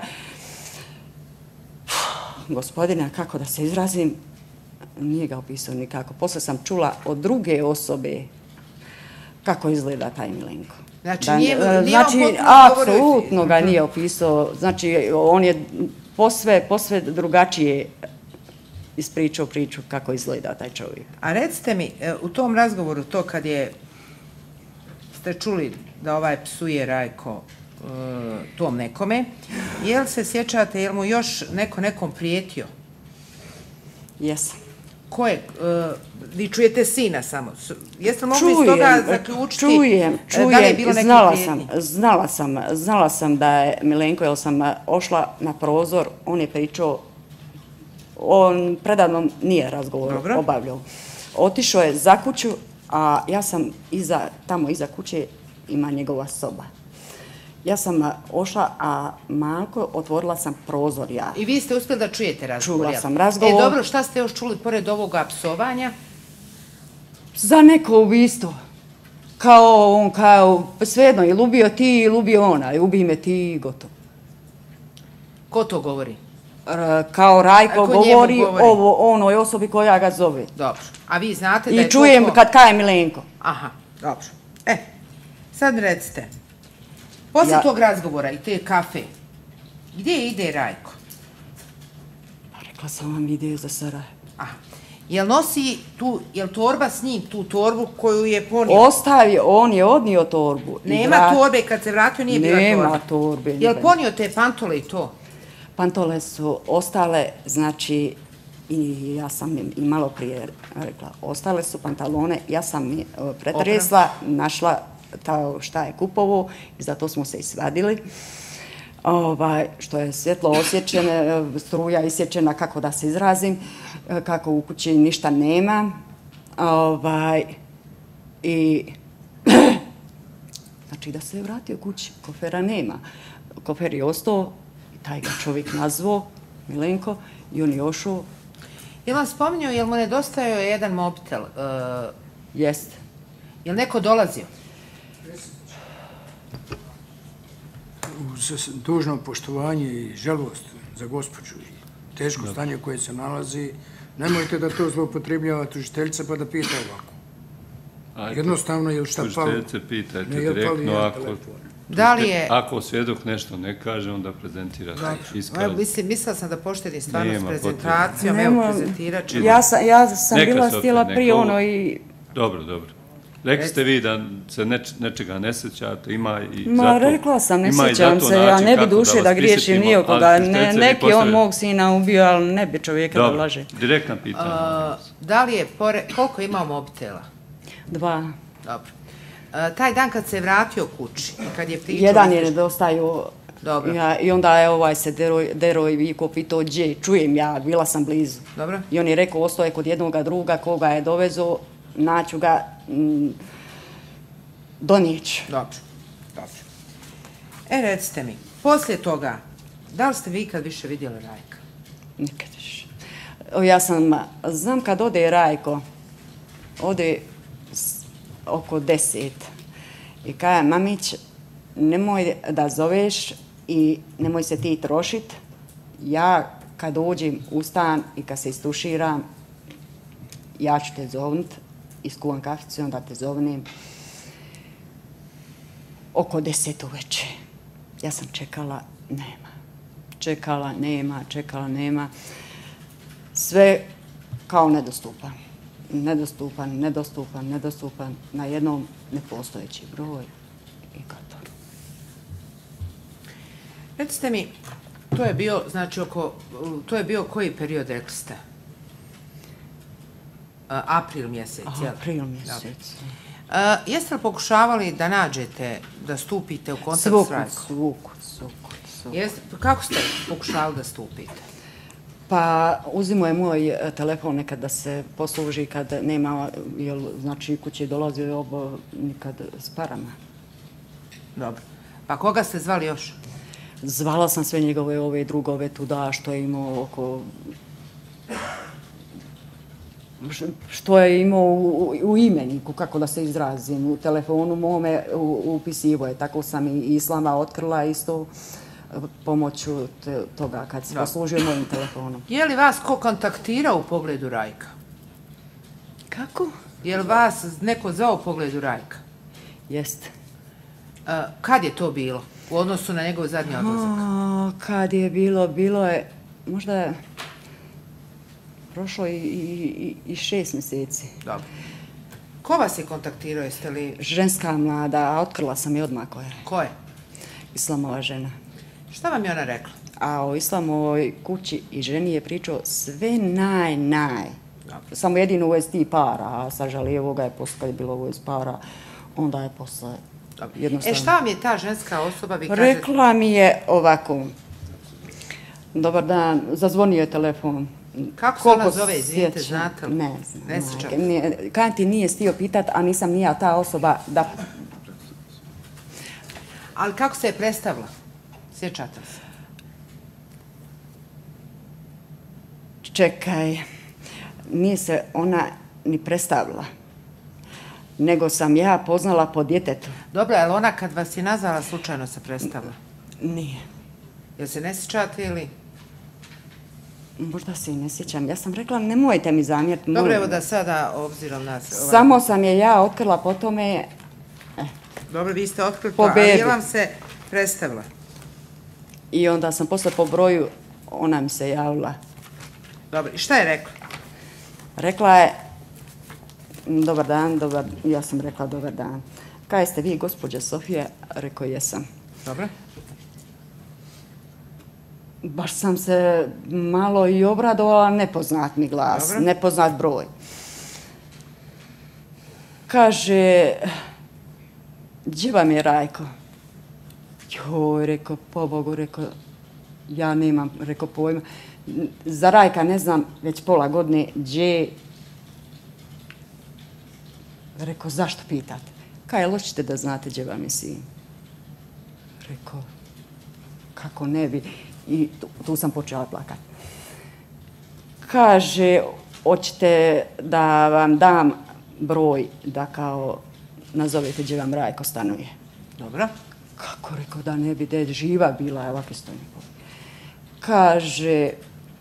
Speaker 3: gospodina, kako da se izrazim, nije ga opisao nikako. Posle sam čula od druge osobe kako izgleda taj Milenko.
Speaker 2: Znači, nije, nije
Speaker 3: znači
Speaker 2: on potpuno
Speaker 3: apsolutno ga nije opisao. Znači, on je posve, posve drugačije ispričao priču kako izgleda taj čovjek.
Speaker 2: A recite mi, u tom razgovoru, to kad je, ste čuli da ovaj psuje Rajko uh, tom nekome, jel se sjećate, jel mu još neko nekom prijetio?
Speaker 3: Jesam.
Speaker 2: Ko je? Uh, vi čujete sina samo. Jeste li mogli iz toga zaključiti
Speaker 3: čujem, čujem,
Speaker 2: da li je bilo neki
Speaker 3: znala
Speaker 2: prijetnji?
Speaker 3: sam, znala sam, znala sam da je Milenko, jer sam ošla na prozor, on je pričao, on predavno nije razgovor
Speaker 2: Dobro.
Speaker 3: obavljao. Otišao je za kuću, a ja sam iza, tamo iza kuće ima njegova soba. Ja sam ošla, a Marko, otvorila sam prozor ja.
Speaker 2: I vi ste uspjeli da čujete razgovor?
Speaker 3: Čula sam razgovor.
Speaker 2: E dobro, šta ste još čuli pored ovoga psovanja?
Speaker 3: Za neko ubistvo. Kao on, kao, svejedno, ili ubio ti, ili ubio ona, i ubij me ti, gotovo.
Speaker 2: Ko to govori?
Speaker 3: R, kao Rajko govori, govori ovo onoj osobi koja ga zove.
Speaker 2: Dobro. A vi znate da je
Speaker 3: I čujem
Speaker 2: toliko...
Speaker 3: kad kaje Milenko.
Speaker 2: Aha, dobro. E, sad mi recite, poslije
Speaker 3: Ja-
Speaker 2: tog razgovora i te kafe, gdje ide Rajko?
Speaker 3: Rekla sam vam ide za Sarajevo.
Speaker 2: Aha. Jel nosi tu, jel torba s njim tu torbu koju je ponio?
Speaker 3: Ostavio, on je odnio torbu. i
Speaker 2: Nema
Speaker 3: vrat-
Speaker 2: torbe, kad se vratio nije bila torba.
Speaker 3: Nema torbe.
Speaker 2: Jel
Speaker 3: ni-
Speaker 2: ponio te pantole i to?
Speaker 3: Pantole su ostale, znači, i ja sam im i malo prije rekla, ostale su pantalone, ja sam mi pretresla, našla ta šta je kupovo i zato smo se i svadili. Ovaj, što je svjetlo osjećene, struja isječena, kako da se izrazim, kako u kući ništa nema. Ovaj, i znači da se je vratio kući, kofera nema. Kofer je ostao, taj ga čovjek nazvao, Milenko, i on je ošao.
Speaker 2: Jel vam spominjao, jel mu nedostajao jedan mobitel? Uh,
Speaker 3: Jest.
Speaker 2: jel neko dolazio?
Speaker 5: Uz dužno poštovanje i žalost za gospođu i teško stanje koje se nalazi, nemojte da to zloupotrebljava tužiteljica pa da pita ovako.
Speaker 1: Ajde,
Speaker 5: Jednostavno je šta palo.
Speaker 1: tužiteljice pitajte
Speaker 5: Ne, je pali
Speaker 1: direktno,
Speaker 5: jedan
Speaker 1: ako,
Speaker 5: telefon.
Speaker 2: Da li je...
Speaker 1: ako svjedok nešto ne kaže, onda prezentirate iskaz.
Speaker 2: Evo, mislim, mislila sam da poštedim stvarno s
Speaker 1: Nema
Speaker 2: prezentacijom,
Speaker 3: potrebe.
Speaker 2: evo
Speaker 3: Nema-
Speaker 2: prezentirat ću.
Speaker 3: Ja sam, ja sam
Speaker 1: Neka
Speaker 3: bila
Speaker 1: se
Speaker 3: stila
Speaker 1: opet
Speaker 3: prije
Speaker 1: neko-
Speaker 3: ono i...
Speaker 1: Dobro, dobro. Rekli ste vi da se neč, nečega ne sjećate, ima i
Speaker 3: Ma,
Speaker 1: zato...
Speaker 3: rekla sam, ne
Speaker 1: ima i
Speaker 3: sjećam
Speaker 1: zato
Speaker 3: se, ja
Speaker 1: način
Speaker 3: ne bi
Speaker 1: kako
Speaker 3: duše
Speaker 1: vas
Speaker 3: da griješim
Speaker 1: prisjetimo,
Speaker 3: ni
Speaker 1: ali
Speaker 3: okoga. Ne,
Speaker 1: tužiteljice vi
Speaker 3: neki on
Speaker 1: postavljate-
Speaker 3: mog sina ubio, ali ne bi čovjeka da
Speaker 1: Dobro,
Speaker 3: laže.
Speaker 1: direktna pitanja.
Speaker 2: Uh, da li je, pore, koliko imao mobitela?
Speaker 3: Dva.
Speaker 2: Dobro. Uh, taj dan kad se je vratio kući, kad je pričao...
Speaker 3: Jedan je nedostajao.
Speaker 2: Dobro.
Speaker 3: Ja, I onda je ovaj se dero, dero i viko pitao gdje, čujem ja, bila sam blizu.
Speaker 2: Dobro.
Speaker 3: I on je rekao, ostao je kod jednoga druga, koga je dovezo, naću ga, mm, donijeću.
Speaker 2: Dobro. Dobro. E, recite mi, poslije toga, da li ste vi ikad više vidjeli Rajka?
Speaker 3: Nikad više. O, Ja sam, znam kad ode Rajko, ode s- oko deset. I kaže, mamić, nemoj da zoveš i nemoj se ti trošit. Ja kad dođem u stan i kad se istuširam, ja ću te zovnut, iskuvam kaficu i onda te zovnem. Oko deset uveče. Ja sam čekala, nema. Čekala, nema, čekala, nema. Sve kao nedostupan. Nedostupan, nedostupan, nedostupan. Na jednom nepostojeći broj i gotovo.
Speaker 2: Recite mi, to je bio, znači, oko, to je bio koji period, rekli ste? April mjesec, jel?
Speaker 3: April mjesec.
Speaker 2: Jeste li pokušavali da nađete, da stupite u kontakt s Rajkom?
Speaker 3: Svuku, svuku, svuku.
Speaker 2: Kako ste pokušavali da stupite?
Speaker 3: Pa uzimo je moj telefon nekad da se posluži kad nema, jer znači kući dolazi obo nikad s parama.
Speaker 2: Dobro. Pa koga ste zvali još?
Speaker 3: Zvala sam sve njegove ove drugove tuda što je imao oko... Što je imao u, u imeniku, kako da se izrazim, u telefonu mome upisivo je. Tako sam i Islama otkrila isto pomoću te, toga kad se poslužio mojim telefonom.
Speaker 2: Je li vas ko kontaktirao u pogledu Rajka?
Speaker 3: Kako?
Speaker 2: Je li vas neko zvao u pogledu Rajka?
Speaker 3: Jeste.
Speaker 2: Kad je to bilo u odnosu na njegov zadnji odlazak?
Speaker 3: A, kad je bilo, bilo je možda prošlo i, i, i šest mjeseci.
Speaker 2: Dobro. Ko vas je kontaktirao, jeste li...
Speaker 3: Ženska mlada, a otkrila sam je odmah koja je.
Speaker 2: Ko je?
Speaker 3: Islamova žena.
Speaker 2: Šta vam je ona rekla?
Speaker 3: A o Islamovoj kući i ženi je pričao sve naj, naj. Dobro. Samo jedino u vezi ti para, a sa Žalijevoga je posle, kad je bilo u vezi para, onda je posle jednostavno...
Speaker 2: E šta vam je ta ženska osoba, vi kažete...
Speaker 3: Rekla mi je ovako, dobar dan, zazvonio je telefon.
Speaker 2: Kako se ona zove, izvinite, znate li?
Speaker 3: Ne znam. Kanti nije stio pitat, a nisam nija ta osoba da...
Speaker 2: Ali kako se je predstavila? Sjećate se?
Speaker 3: Čekaj, nije se ona ni predstavila, nego sam ja poznala po djetetu.
Speaker 2: Dobro, je li ona kad vas je nazvala slučajno se predstavila?
Speaker 3: Nije.
Speaker 2: Jel se ne sjećate ili...
Speaker 3: Možda se i ne sjećam. Ja sam rekla, nemojte mi zamjeriti.
Speaker 2: Dobro, evo da sada, obzirom nas...
Speaker 3: Samo sam je ja otkrila, po tome...
Speaker 2: Dobro, vi ste otkrili to, ali je vam se predstavila?
Speaker 3: I onda sam posle po broju, ona mi se javila.
Speaker 2: Dobro, i šta je rekla?
Speaker 3: Rekla je, dobar dan, dobar, ja sam rekla dobar dan. Kaj ste vi, gospođa Sofija? Rekao, jesam.
Speaker 2: Dobro.
Speaker 3: Baš sam se malo i obradovala, nepoznat mi glas,
Speaker 2: Dobro.
Speaker 3: Nepoznat broj. Kaže, gdje vam je Rajko? Joj, rekao, pobogu, rekao, ja nemam, rekao, pojma. Za Rajka ne znam već pola godine, gdje... Rekao, zašto pitate? Kaj, hoćete da znate gdje vam je sin? Rekao, kako ne bi... I tu, tu sam počela plakati. Kaže, hoćete da vam dam broj da kao nazovete gdje vam Rajko stanuje.
Speaker 2: Dobro.
Speaker 3: Kako, rekao, da ne bi, da je živa bila, je ovakve stojne. Kaže,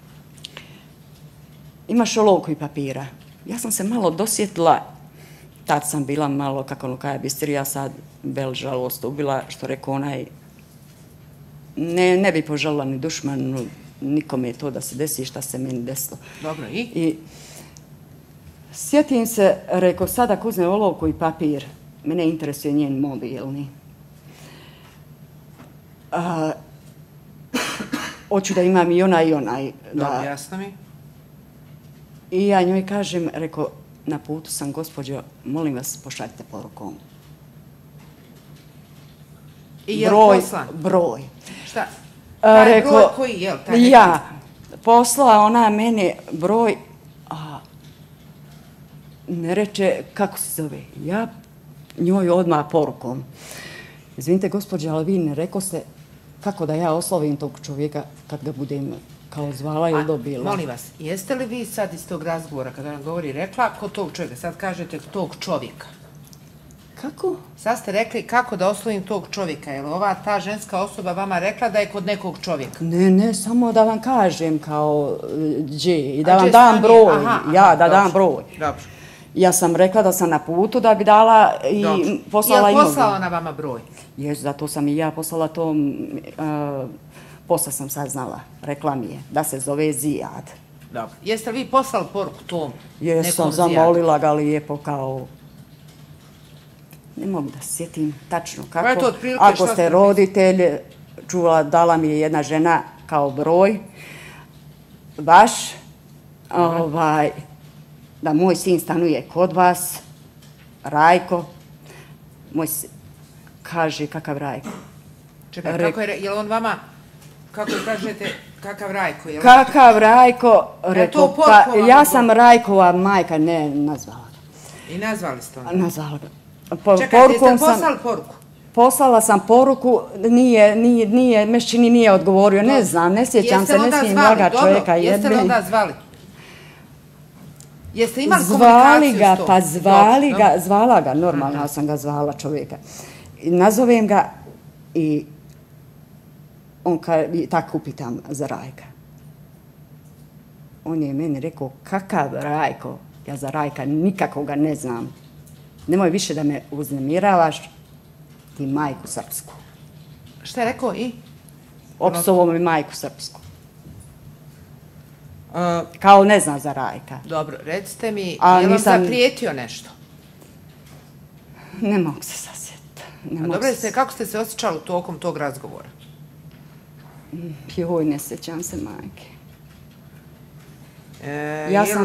Speaker 3: imaš olovku i papira. Ja sam se malo dosjetila, tad sam bila malo, kako ono kaj bistrija, sad bel žalost ubila, što rekao onaj, Ne, ne bi požalila ni dušmanu, nikome to da se desi šta se meni desilo.
Speaker 2: Dobro, i?
Speaker 3: I sjetim se, rekao, sada ako uzme olovku i papir, mene interesuje njen mobilni. A, hoću da imam i onaj i onaj.
Speaker 2: Dobro, jasno mi.
Speaker 3: I ja njoj kažem, rekao, na putu sam, gospođo, molim vas, pošaljite porukom.
Speaker 2: I je
Speaker 3: broj,
Speaker 2: poslan?
Speaker 3: Broj.
Speaker 2: Šta? Taj
Speaker 3: Reko,
Speaker 2: broj koji, jel? Taj
Speaker 3: ja, posla ona mene broj, a ne reče kako se zove. Ja njoj odmah porukom. Izvinite, gospođe, ali vi ne rekao ste kako da ja oslovim tog čovjeka kad ga budem kao zvala ili dobila.
Speaker 2: Molim vas, jeste li vi sad iz tog razgovora, kada nam govori, rekla kod tog čovjeka, sad kažete tog čovjeka?
Speaker 3: Kako?
Speaker 2: Sad ste rekli kako da oslovim tog čovjeka, je li ova ta ženska osoba vama rekla da je kod nekog čovjeka?
Speaker 3: Ne, ne, samo da vam kažem kao gdje i da vam dam broj. Ja, da dam broj.
Speaker 2: Dobro.
Speaker 3: Ja sam rekla da sam na putu da bi dala i poslala
Speaker 2: imobil.
Speaker 3: imobil.
Speaker 2: Je li poslala ona vama broj?
Speaker 3: Jes, zato sam i ja poslala to, posle sam saznala, rekla mi je da se zove Zijad.
Speaker 2: Dobro. Jeste li vi poslali poruku tom nekom Zijadu?
Speaker 3: Jesam, zamolila ga lijepo kao... Ne mogu da se sjetim tačno kako. Ako ste roditelj, čula, dala mi je jedna žena kao broj, vaš, ovaj, da moj sin stanuje kod vas, Rajko, moj sin, kaže kakav Rajko.
Speaker 2: Čekaj, kako je, je li on vama, kako kažete, kakav Rajko? Je li...
Speaker 3: Kakav Rajko,
Speaker 2: rekao,
Speaker 3: pa ja sam Rajkova majka, ne nazvala ga.
Speaker 2: I nazvali ste onda?
Speaker 3: Nazvala ga. Po,
Speaker 2: Čekajte, jeste poslali poruku?
Speaker 3: Poslala sam poruku, nije, nije, nije, Mešćini nije odgovorio, ne znam, ne sjećam se, ne smijem laga čovjeka.
Speaker 2: Jeste li onda zvali? Jeste imali
Speaker 3: zvali
Speaker 2: komunikaciju
Speaker 3: ga,
Speaker 2: s tom?
Speaker 3: pa zvali
Speaker 2: Dobro,
Speaker 3: ga,
Speaker 2: dobro.
Speaker 3: zvala ga, normalno ja sam ga zvala čovjeka. I nazovem ga i on ka, i tako upitam za Rajka. On je meni rekao, kakav Rajko? Ja za Rajka nikakoga ne znam. Nemoj više da me uznemiravaš, ti majku srpsku.
Speaker 2: Šta je rekao i?
Speaker 3: Opsovo mi majku srpsku.
Speaker 2: Uh,
Speaker 3: Kao ne zna za Rajka.
Speaker 2: dobro, recite mi,
Speaker 3: A,
Speaker 2: je li vam
Speaker 3: nisam-
Speaker 2: zaprijetio nešto?
Speaker 3: Ne mogu se sasjetiti. Ne
Speaker 2: A
Speaker 3: mogu
Speaker 2: dobro,
Speaker 3: se
Speaker 2: jeste, kako ste se osjećali tokom tog razgovora?
Speaker 3: Joj, ne sjećam se majke.
Speaker 2: E,
Speaker 3: Ja
Speaker 2: je li-
Speaker 3: sam...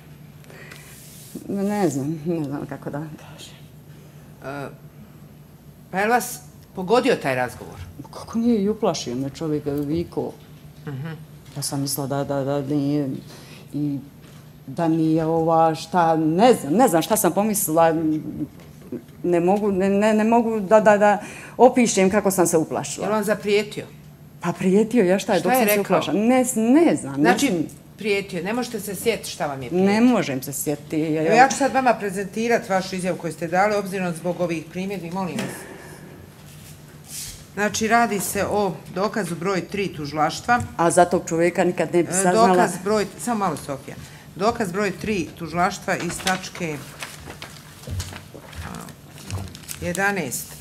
Speaker 3: Ne znam, ne znam kako da vam kažem.
Speaker 2: e, pa je li vas pogodio taj razgovor?
Speaker 3: Kako nije i uplašio me čovjek vikao. Ja sam mislila da, da, da nije... I da nije ova šta, ne znam, ne znam šta sam pomislila. Ne mogu, ne, ne, ne mogu da, da, da opišem kako sam se uplašila.
Speaker 2: Je li vam zaprijetio?
Speaker 3: Pa prijetio ja šta je
Speaker 2: Šta
Speaker 3: dok
Speaker 2: je
Speaker 3: sam se
Speaker 2: rekao?
Speaker 3: uplašila. Ne, ne znam.
Speaker 2: Znači,
Speaker 3: ne,
Speaker 2: prijetio, ne možete se sjetiti šta vam je prijetio.
Speaker 3: ne možem se sjetiti.
Speaker 2: Evo, ja ću sad vama prezentirati vašu izjavu koju ste dali, obzirom zbog ovih primjedbi, molim vas. Znači, radi se o dokazu broj tri tužilaštva.
Speaker 3: A za tog čovjeka nikad ne bi
Speaker 2: E,
Speaker 3: saznala.
Speaker 2: Dokaz broj, samo malo Sofija. Dokaz broj tri tužilaštva iz tačke jedanaest.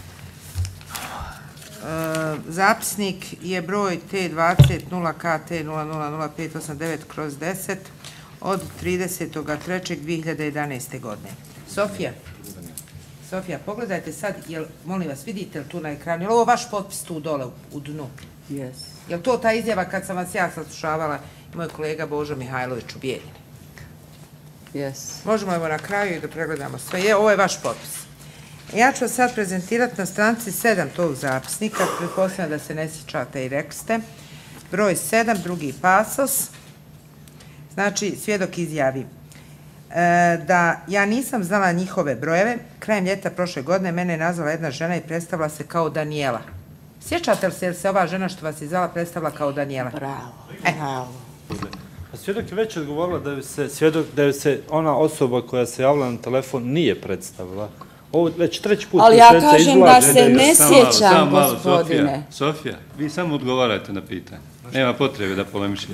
Speaker 2: E, zapisnik je broj T dvadeset nula K T nula nula nula pet osam devet kroz deset od tridesetog trećeg dvije hiljade jedanaeste. godine. Sofija, Sofija, pogledajte sad, jel, molim vas, vidite li tu na ekranu, je li ovo vaš potpis tu dole u, u dnu?
Speaker 3: Yes.
Speaker 2: Je li to ta izjava kad sam vas ja saslušavala i moj kolega Božo Mihajlović u Bijeljini?
Speaker 3: Yes.
Speaker 2: Možemo evo na kraju i da pregledamo sve. Je, ovo je vaš potpis. Ja ću vas sad prezentirati na stranici sedam tog zapisnika, pretpostavljam da se ne sjećate i rekli ste. Broj sedam, drugi pasos. Znači, svjedok izjavi e, da ja nisam znala njihove brojeve. Krajem ljeta prošle godine mene je nazvala jedna žena i predstavila se kao Danijela. Sjećate li se, jer se ova žena što vas je zvala predstavila kao Danijela?
Speaker 3: Bravo,
Speaker 2: E.
Speaker 3: bravo.
Speaker 4: Pa svjedok je već odgovorila da je se, svjedok, da je se ona osoba koja se javila na telefon nije predstavila. Ovo već treći put
Speaker 3: Ali ja
Speaker 4: tužiteljica
Speaker 3: kažem
Speaker 4: izvlači.
Speaker 3: da se ne
Speaker 1: Samo malo,
Speaker 3: sjećam,
Speaker 1: samo malo,
Speaker 3: gospodine.
Speaker 1: Sofija, Sofija, vi samo odgovarajte na pitanje. Nema potrebe da polemišite.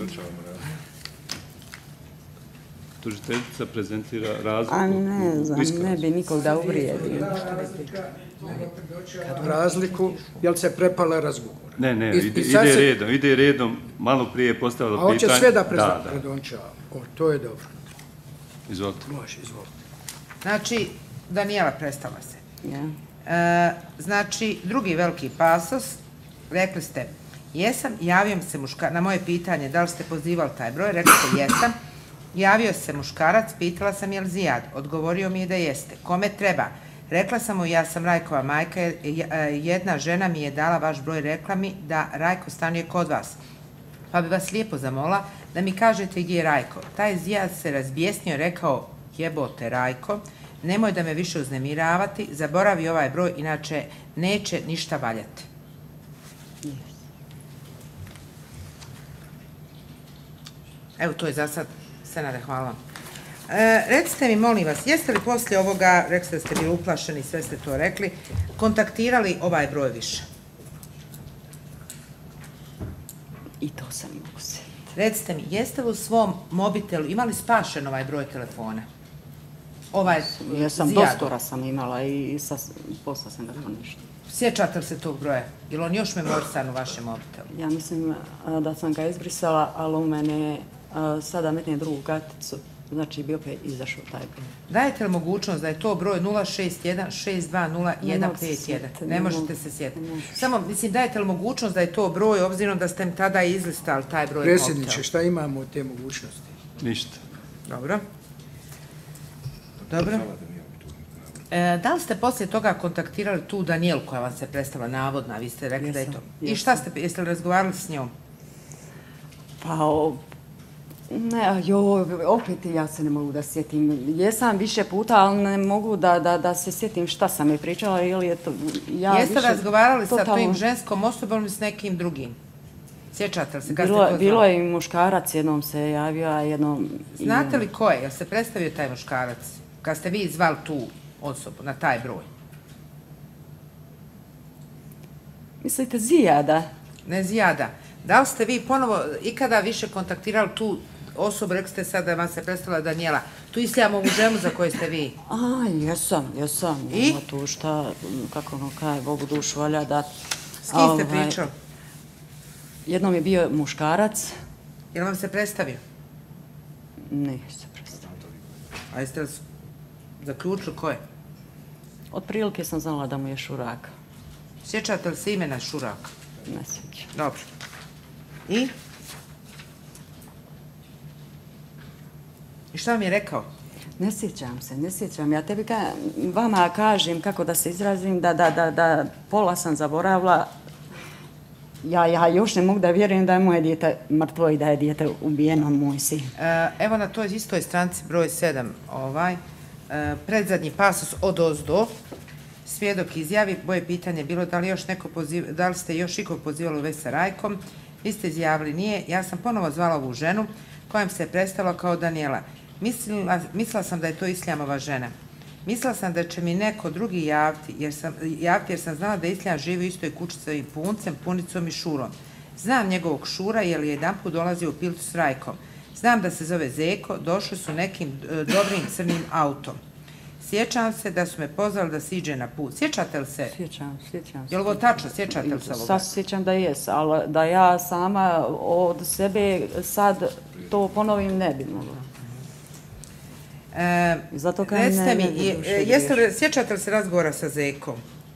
Speaker 1: Tužiteljica prezentira razliku.
Speaker 3: A ne znam,
Speaker 1: u iskazu.
Speaker 3: ne bi nikog da uvrijedim.
Speaker 5: Razliku, jel se prepala razgovor.
Speaker 1: Ne, ne,
Speaker 5: I-
Speaker 1: ide,
Speaker 5: i sad
Speaker 1: ide
Speaker 5: se-
Speaker 1: redom, ide redom, malo prije je postavila
Speaker 5: A
Speaker 1: pitanje.
Speaker 5: hoće sve da
Speaker 1: Da, da,
Speaker 5: predončava. O, to je dobro.
Speaker 1: izvolite.
Speaker 5: Može, izvolite.
Speaker 2: Znači, Danijela predstavila se.
Speaker 3: Ja.
Speaker 2: E, znači, drugi veliki pasos, rekli ste, jesam, javio mi se muškarac, na moje pitanje, da li ste pozivali taj broj, rekli ste jesam, javio se muškarac, pitala sam je li Zijad, odgovorio mi je da jeste, kome treba, rekla sam mu, ja sam Rajkova majka, jedna žena mi je dala vaš broj, rekla mi da Rajko stanuje kod vas, pa bi vas lijepo zamola da mi kažete gdje je Rajko. Taj Zijad se razbijesnio, rekao, jebote Rajko, nemoj da me više uznemiravati, zaboravi ovaj broj, inače neće ništa valjati. Evo, to je za sad. Senade, hvala vam. E, recite mi, molim vas, jeste li poslije ovoga, rekli ste da ste bili uplašeni, sve ste to rekli, kontaktirali ovaj broj više?
Speaker 3: I to sam mogu se.
Speaker 2: Recite mi, jeste li u svom mobitelu imali spašen ovaj broj telefona? Ovaj
Speaker 3: Ja sam
Speaker 2: Zijad.
Speaker 3: doktora sam imala i sa, posla sam ga dala nešto.
Speaker 2: Sjećate li se tog broja? Je li on još memorisan u vašem mobitelu?
Speaker 3: Ja mislim a, da sam ga izbrisala, ali u mene a, sada metnem drugu karticu, znači bi opet izašao taj broj.
Speaker 2: Dajete li mogućnost da je to broj nula šest jedan šest dva nula jedan pet jedan? Ne možete se sjetiti. Samo, mislim, dajete li mogućnost da je to broj, obzirom da ste mi tada izlistali taj broj mobitela?
Speaker 5: Predsjedniče, šta imamo od te mogućnosti?
Speaker 1: Ništa.
Speaker 2: Dobro. Dobro. E, da li ste poslije toga kontaktirali tu Danijelu koja vam se predstavila navodna, vi ste rekli da je to. I šta ste, jeste li razgovarali s njom?
Speaker 3: Pa, o, ne, jo, opet ja se ne mogu da sjetim. Jesam više puta, ali ne mogu da, da, da se sjetim šta sam je pričala ili je to... Ja
Speaker 2: jeste
Speaker 3: više
Speaker 2: razgovarali sa
Speaker 3: totalno...
Speaker 2: tvojim ženskom osobom ili s nekim drugim? Sjećate li se kad
Speaker 3: Bilo,
Speaker 2: ste to
Speaker 3: bilo
Speaker 2: zvali?
Speaker 3: je i muškarac, jednom se javio, a jednom...
Speaker 2: Znate li ko je? Jel se predstavio taj muškarac? Kad ste vi zvali tu osobu na taj broj?
Speaker 3: Mislite Zijada?
Speaker 2: Ne Zijada. Da li ste vi ponovo ikada više kontaktirali tu osobu, rekli ste sad da vam se predstavila Danijela, tu Isljamovu ženu za koju ste vi?
Speaker 3: A, jesam, jesam.
Speaker 2: I?
Speaker 3: Ima tu šta, kako ono kaj, Bogu dušu valja da...
Speaker 2: S kim ste pričali?
Speaker 3: Jednom je bio muškarac.
Speaker 2: Jel vam se predstavio?
Speaker 3: Ne, se predstavio.
Speaker 2: A jeste li zaključili ko je?
Speaker 3: Otprilike sam znala da mu je Šurak.
Speaker 2: Sjećate li se imena Šuraka?
Speaker 3: Ne sjećam.
Speaker 2: Dobro. I? I šta vam je rekao?
Speaker 3: Ne sjećam se, ne sjećam. Ja tebi ka, vama kažem, kako da se izrazim, da, da, da, da pola sam zaboravila. Ja, ja još ne mogu da vjerujem da je moje dijete mrtvo i da je dijete ubijeno, moj sin.
Speaker 2: E, evo na toj istoj stranci broj sedam, ovaj, e, predzadnji pasus od ozdo, svjedok izjavi, moje pitanje je bilo da li, još neko poziv, da li ste još ikog pozivali u vezi sa Rajkom, vi ste izjavili nije, ja sam ponovo zvala ovu ženu kojom se predstavila kao Danijela. Mislila, mislila sam da je to Isljamova žena. Mislila sam da će mi neko drugi javiti jer sam, javiti jer sam znala da Isljam živi u istoj kući sa ovim puncem, punicom i Šurom. Znam njegovog Šura jer je jedan put dolazio u Piltu s Rajkom. Znam da se zove Zeko, došli su nekim e, dobrim crnim autom. Sjećam se da su me pozvali da siđe na put. Sjećate li se?
Speaker 3: Sjećam, sjećam se.
Speaker 2: Je li ovo tačno? Sjećate li se ovoga?
Speaker 3: Sad sjećam da jes, ali da ja sama od sebe sad to ponovim ne bi mogla.
Speaker 2: E,
Speaker 3: Zato kao
Speaker 2: recite
Speaker 3: ne,
Speaker 2: mi,
Speaker 3: ne bi
Speaker 2: je,
Speaker 3: duše
Speaker 2: jeste li,
Speaker 3: griješiti.
Speaker 2: sjećate li se razgovora sa Zekom?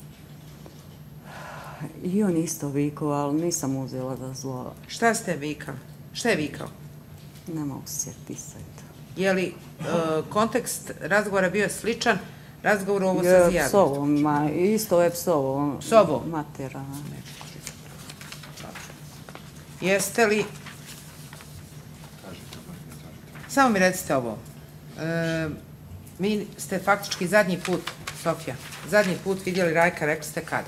Speaker 3: I on isto vikao, ali nisam uzela za zlo.
Speaker 2: Šta ste vikali? Šta je vikao?
Speaker 3: Ne mogu se sjetiti sad.
Speaker 2: Je li e, kontekst razgovora bio sličan razgovoru ovo sa
Speaker 3: Je
Speaker 2: Zijadom?
Speaker 3: psovom, ma isto je psovo.
Speaker 2: Psovo?
Speaker 3: Matera.
Speaker 2: Jeste li... Samo mi recite ovo. E, mi ste faktički zadnji put, Sofija, zadnji put vidjeli Rajka, rekli ste kada?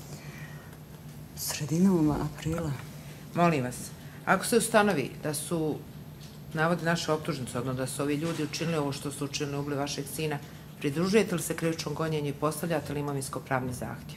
Speaker 3: Sredinom aprila.
Speaker 2: Molim vas, ako se ustanovi da su, navode naše optužnice, odnosno da su ovi ljudi učinili ovo što su učinili, ubili vašeg sina, pridružujete li se krivičnom gonjenju i postavljate li imovinsko-pravni zahtjev?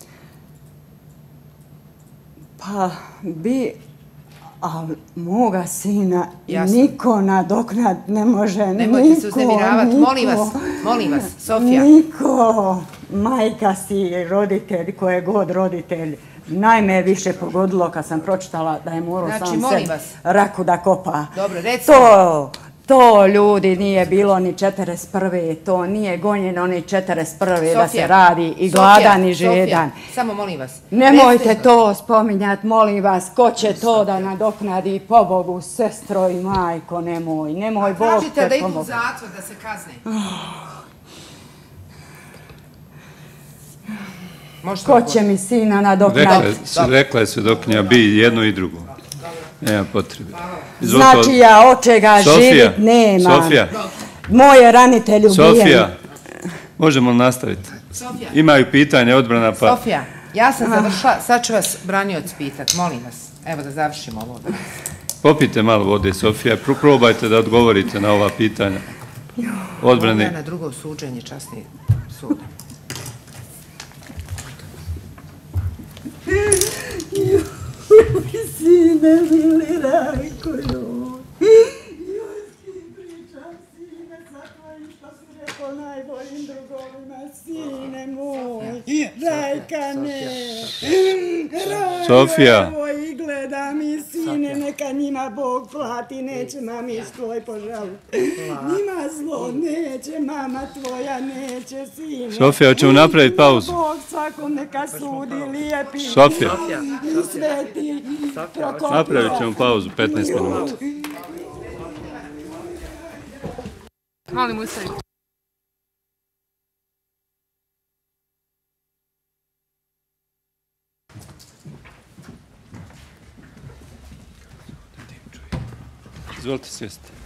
Speaker 3: Pa bi, ali moga sina
Speaker 2: Jasno.
Speaker 3: niko nadoknad ne može, niko,
Speaker 2: Nemojte se uznemiravati,
Speaker 3: niko,
Speaker 2: molim vas, molim vas, Sofija.
Speaker 3: Niko, majka si, roditelj, ko je god roditelj. Najme je više pogodilo kad sam pročitala da je morao
Speaker 2: Znači,
Speaker 3: sam
Speaker 2: molim
Speaker 3: se
Speaker 2: vas.
Speaker 3: raku da kopa.
Speaker 2: Dobro, recite.
Speaker 3: To, to ljudi nije bilo ni četrdeset prve. To nije gonjeno ni četrdeset prve da se radi i gladan i žedan.
Speaker 2: Samo molim vas.
Speaker 3: Nemojte
Speaker 2: recite.
Speaker 3: to spominjati, molim vas, ko će to da nadoknadi, pobogu, sestro i majko, nemoj, nemoj, Bog
Speaker 2: Tražite da
Speaker 3: te
Speaker 2: idu u
Speaker 3: pomogu.
Speaker 2: zatvor, da se kazne. Možete
Speaker 3: Ko
Speaker 2: odgovoriti.
Speaker 3: će mi sina
Speaker 1: Rekla,
Speaker 3: nadoknaditi?
Speaker 1: je- rekla je svjedokinja bi jedno i drugo. Nema potrebe.
Speaker 3: Znači ja od čega
Speaker 1: Sofija,
Speaker 3: živit nemam.
Speaker 1: Sofija,
Speaker 3: Moj je ranitelj ubijen.
Speaker 1: Sofija, možemo li nastaviti?
Speaker 2: Sofija.
Speaker 1: Imaju pitanje odbrana, pa...
Speaker 2: Sofija, ja sam završila, sad ću vas branioc pitat, molim vas. Evo da završimo ovo.
Speaker 1: Popijte malo vode, Sofija, pro- probajte da odgovorite na ova pitanja.
Speaker 2: Ovo je
Speaker 1: Odbrane.
Speaker 2: na drugo suđenje, časni sud.
Speaker 3: Sine, mili Rajko, joj. Joj, s kim pričam, sine, sa tvojim što si rekao najboljim drugovima, sine moj. Rajka, ne. Rajka,
Speaker 1: Sofija.
Speaker 3: evo i gleda mi, sine, neka njima Bog plati, neće mami tvoj požalu. Njima zlo neće, mama tvoja neće, sine.
Speaker 1: Sofija, hoćemo napraviti pauzu?
Speaker 3: Bog svakom neka sudi lijepi.
Speaker 1: Sofija.
Speaker 3: I sveti. Prokopija.
Speaker 1: Napravit ćemo pauzu, petnaest minuta.
Speaker 2: Molim, ustavi.
Speaker 1: Izvolite sjesti.